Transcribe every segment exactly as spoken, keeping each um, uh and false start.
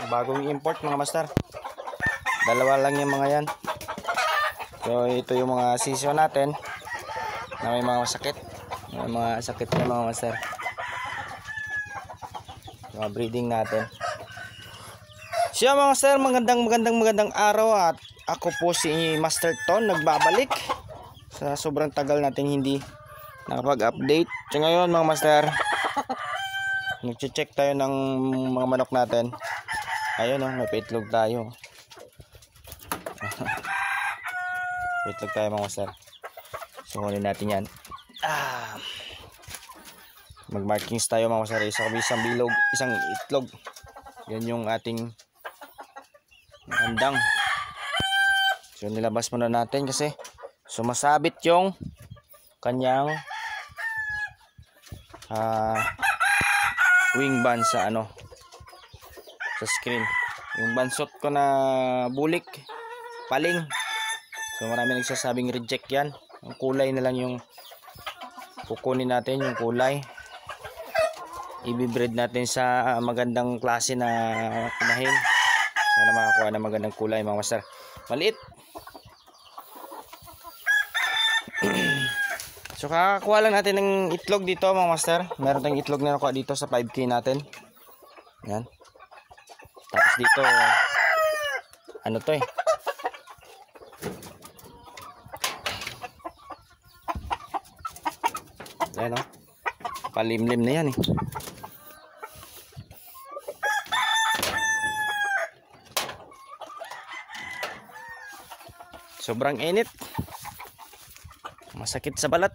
bagong import mga master. Dalawa lang yung mga yan. So ito yung mga sisyo natin na may mga sakit. May mga sakit na mga master. Mga breeding natin. Siya mga master, magandang magandang magandang araw at ako po si Master Ton, nagbabalik sa sobrang tagal natin hindi nakapag-update. So ngayon mga master, nag-check tayo ng mga manok natin. Ayun oh, may paitlog tayo. Paitlog tayo mga master. So kunin natin yan. Ah. Mag-markings tayo mga master. Isa isang bilog, isang itlog. Yan yung ating handang. So nilabas muna natin kasi sumasabit yung kanyang ah uh, wing band sa ano, sa screen. Yung bansot ko na bulik paling, so marami nagsasabing reject yan. Ang kulay na lang yung kukunin natin, yung kulay i-breed natin sa magandang klase na pinahin. Sana makakuha ng magandang kulay mga master. Maliit. So kakakuha lang natin ng itlog dito mga master. Meron tayong itlog na nakuha dito sa five K natin. Yan. Tapos dito ano to eh, yan o, palimlim na yan eh. Sobrang init, masakit sa balat.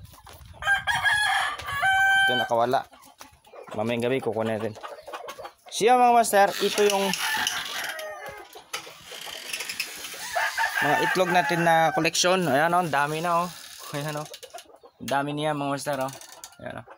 Ito nakawala. Mamayang gabi kukunin natin. Siya mga master, ito yung mga itlog natin na koleksyon. Ayan o, dami na o. Ayan o, dami niya mga master o. Ayan o.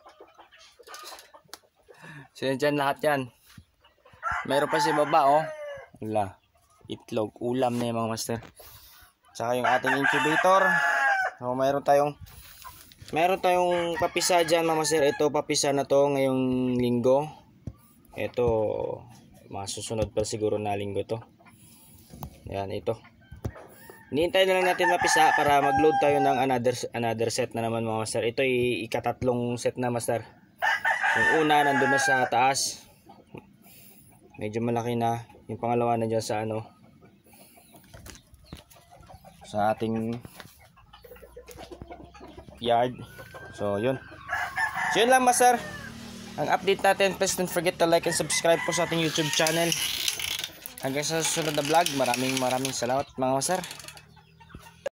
So dyan lahat yan. Meron pa si baba o. Wala, itlog, ulam na yung mga master. Saka yung ating incubator. So mayroon tayong Meron tayong papisa dyan mga master. Ito papisa na to ngayong linggo. Ito masusunod pa siguro na linggo to. Yan ito. Hinihintay na lang natin mapisa para mag-load tayo ng another another set na naman mga master. Ito ay ikatatlong set na master. Yung una nandun na sa taas. Medyo malaki na. Yung pangalawa na dyan sa ano, sa ating yard. So yun. So yun lang master, ang update natin. Please don't forget to like and subscribe po sa ating YouTube channel. Hanggang sa susunod na vlog. Maraming maraming salamat mga master.